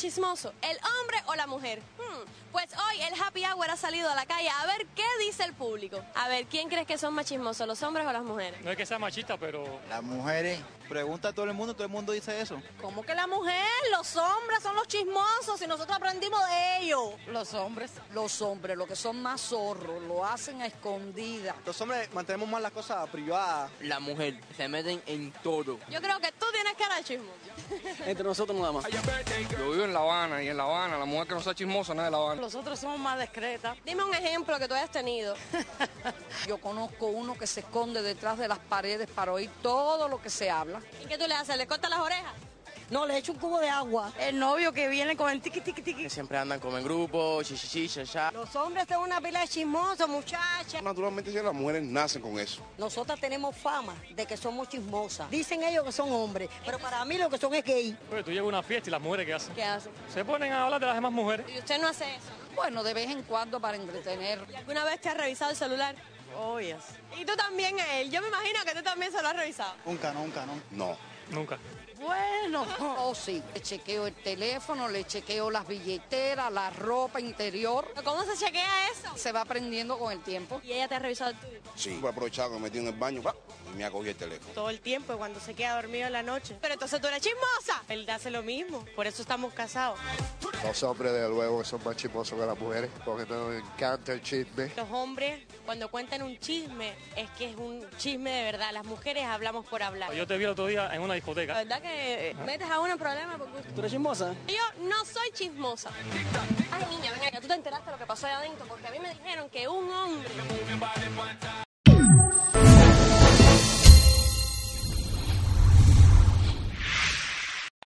chismoso, el hombre o la mujer? Pues hoy el Happy Hour ha salido a la calle a ver qué dice el público. A ver, ¿quién crees que son más chismosos, los hombres o las mujeres? No es que sea machista, pero... Las mujeres. Pregunta a todo el mundo dice eso. ¿Cómo que la mujer? Los hombres son los chismosos y nosotros aprendimos de ellos. Los hombres, los que son más zorros, lo hacen a escondidas. Los hombres mantenemos más las cosas privadas. La mujer, se meten en todo. Yo creo que tú tienes cara de chismoso. Entre nosotros nada más. Yo vivo en La Habana y en La Habana la mujer que no sea chismosa no es de La Habana. Los otros somos más discretas. Dime un ejemplo que tú hayas tenido. Yo conozco uno que se esconde detrás de las paredes para oír todo lo que se habla. ¿Y qué tú le haces? ¿Le cortas las orejas? No, le echo un cubo de agua. El novio que viene con el tiqui tiqui tiqui. Que siempre andan como en grupo, chichichi, cha. Los hombres son una pila de chismosos, muchachas. Naturalmente las mujeres nacen con eso. Nosotras tenemos fama de que somos chismosas. Dicen ellos que son hombres, pero para mí lo que son es gay. Oye, tú llegas a una fiesta y las mujeres ¿qué hacen? ¿Qué hacen? Se ponen a hablar de las demás mujeres. Y usted no hace eso, ¿no? Bueno, de vez en cuando para entretener. ¿Y alguna vez te has revisado el celular? Oh, yes. Y tú también a él. Yo me imagino que tú también se lo has revisado. Nunca. No. Nunca. Bueno, sí. Le chequeo el teléfono, le chequeo las billeteras, la ropa interior. ¿Cómo se chequea eso? Se va aprendiendo con el tiempo. ¿Y ella te ha revisado el tuyo? Sí. Fue aprovechado que me metí en el baño y me ha cogido el teléfono. Todo el tiempo cuando se queda dormido en la noche. Pero entonces tú eres chismosa. Él hace lo mismo, por eso estamos casados. Los hombres, de luego, son más chismosos que las mujeres, porque nos encanta el chisme. Los hombres, cuando cuentan un chisme, es que es un chisme de verdad. Las mujeres hablamos por hablar. Yo te vi el otro día en una discoteca. La verdad que metes a uno en problemas por gusto. ¿Tú eres chismosa? Yo no soy chismosa. Ay, niña, ven acá. ¿Tú te enteraste de lo que pasó allá adentro? Porque a mí me dijeron que un hombre